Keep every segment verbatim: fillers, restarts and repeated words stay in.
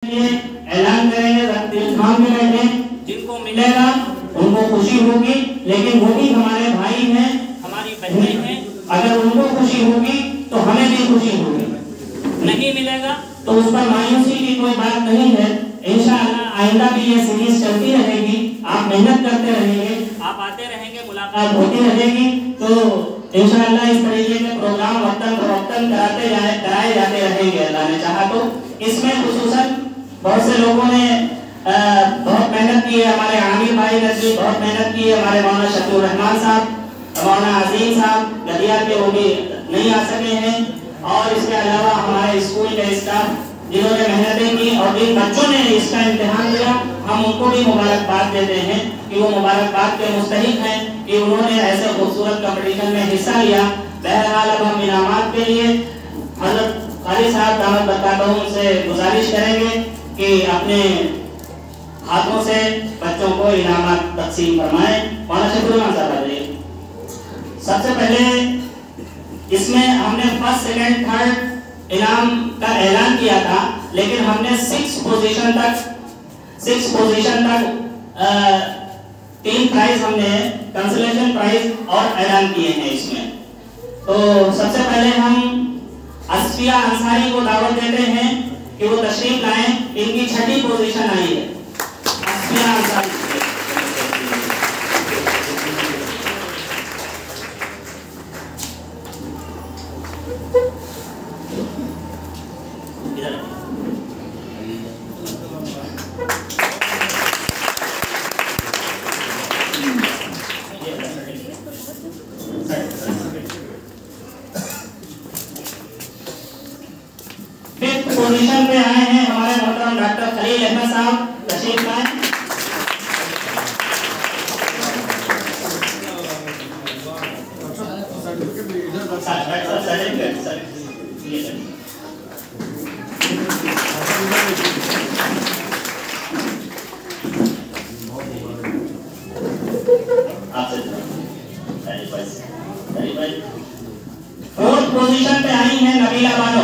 लिए ऐलान करेंगे, थाम के बैठे। जिनको मिलेगा उनको खुशी होगी, लेकिन वो भी हमारे भाई हैं, हमारी बहनें हैं। अगर उनको खुशी होगी तो हमें भी खुशी होगी। नहीं मिलेगा तो उस पर मायूसी की कोई बात नहीं है। इंशाअल्लाह आइंदा भी ये सीरीज चलती रहेगी, आप मेहनत करते रहेंगे, आप आते रहेंगे, मुलाकात होती रहेगी। तो इंशाअल्लाह इस तरीके के प्रोग्राम वक्तन फरोख्तन कराते जाए कराए जाते रहेंगे अल्लाह ने चाहा तो। इसमें खुसूसन बहुत से लोगों ने आ, बहुत मेहनत की है। हमारे आमिर भाई ने भी बहुत मेहनत की है, हमारे मौलाना शकील रहमान साहब, मौलाना अजीम साहब गदिया के, वो भी नहीं आ सके हैं। और इसके अलावा हमारे स्कूल के स्टाफ जिन्होंने मेहनतें की और जिन बच्चों ने इसका इम्तिहान दिया, हम उनको भी मुबारकबाद देते हैं कि वो मुबारकबाद के मुस्तहिक हैं कि उन्होंने ऐसे खूबसूरत कंपटीशन में हिस्सा लिया। बहरहाल अब हम इनामात के लिए हज़रत खालिद साहब दामद बरकातहू से गुजारिश करेंगे कि अपने हाथों से बच्चों को इनामात तकसीम फरमाएं। मौलाना शकील रहमान साहब आ जाइए। सबसे पहले इसमें हमने फर्स्ट सेकंड थर्ड इनाम का ऐलान किया था, लेकिन हमने सिक्स पोजीशन तक सिक्स पोजीशन तक आ, तीन प्राइज हमने कंसोलेशन प्राइज और ऐलान किए हैं इसमें। तो सबसे पहले हम असफिया अंसारी को दावत देते हैं कि वो तशरीफ लाएं। इनकी छठी पोजीशन आई है। असफिया अंसारी पोजीशन पे आए हैं हमारे मोहतरम डॉक्टर खलील अहमद साहब, तशरीफ लाएं। फोर्थ पोजीशन पे आई है नबीला बानो।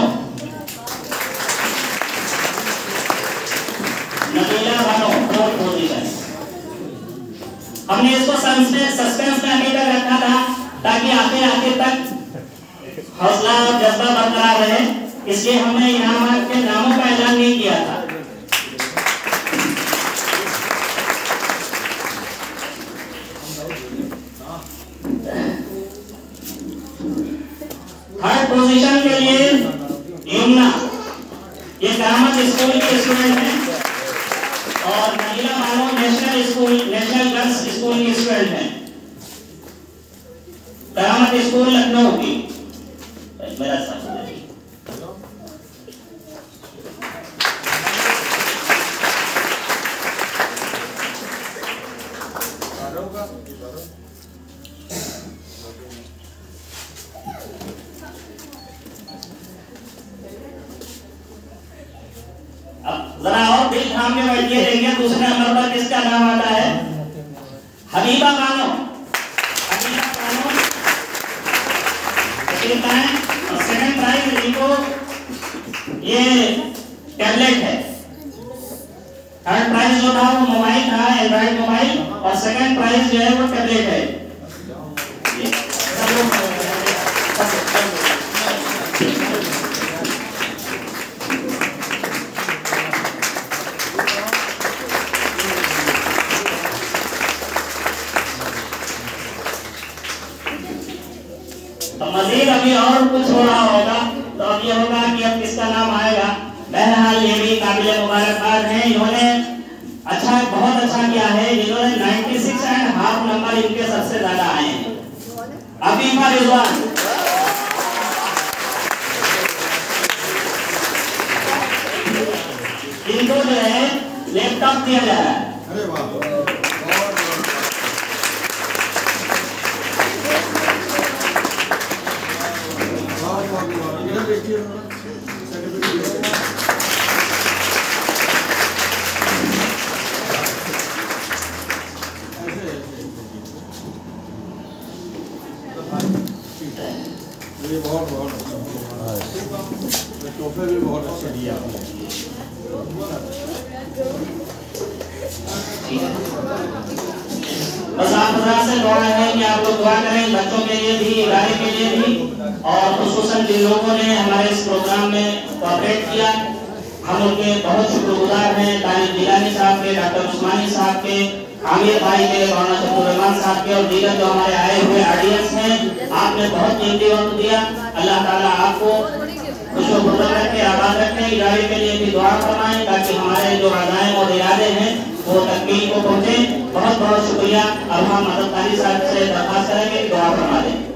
हमने इसको सस्पेंस में अभी तक रखा था ताकि आखिर आखिर तक हौसला और जज्बा बरकरार रहे, इसलिए हमने इनामात के नामों का ऐलान नहीं किया था। थर्ड पोजीशन के लिए यमुना, ये करामत स्कूल के स्टूडेंट हैं, और Nabeela Bano national school national girls school की स्टूडेंट हैं, करामत स्कूल लखनऊ की। मेरा साथ अब जरा और दिल थाम के बैठिए, देखिए दूसरे नंबर पर किसका नाम आता है। हबीबा बानो, हबीबा बानो और सेकंड प्राइज इनको ये टैबलेट है। थर्ड प्राइज जो था वो मोबाइल था, एंड्रॉइड मोबाइल, और सेकंड प्राइज जो है वो टैबलेट है। तो मजीद अभी और कुछ हो रहा होगा, तो अब ये होगा कि अब किसका नाम आएगा। बहरहाल ये भी काबिल मुबारकबाद है, इन्होंने अच्छा बहुत अच्छा किया है। इन्होंने छियानवे एंड हाफ नंबर इनके सबसे ज्यादा आए हैं। अफीफा रिजवान, इनको जो है लैपटॉप दिया जा रहा है। अरे वाह, ये बहुत बहुत तोहफे भी बहुत अच्छे दिए आपने। बस आप हजरात से दुआ है कि आप लोग दुआ करें बच्चों के लिए भी, इदारे के लिए भी, और खुसूसन जिन लोगों ने हमारे इस प्रोग्राम में कोऑपरेट किया, हम उनके बहुत शुक्रगुजार हैं। तारिक जिलानी साहब के, डॉक्टर उस्मानी साहब के, आमिर भाई के, मौलाना शफीउर साहब के, और दीगर जो हमारे आए हुए ऑडियंस हैं, आपने बहुत कीमती वक्त दिया। अल्लाह ताला आपको खुशो-खुर्रम रखे, आबाद रखे। इदारे के लिए भी दुआ फरमाएं ताकि हमारे जो अज़ाइम और इरादे हैं वो तकमील को पहुंचे। बहुत बहुत शुक्रिया। अब हम मदद साहब से दरख्वास्त करेंगे, दुआ फरमा दें।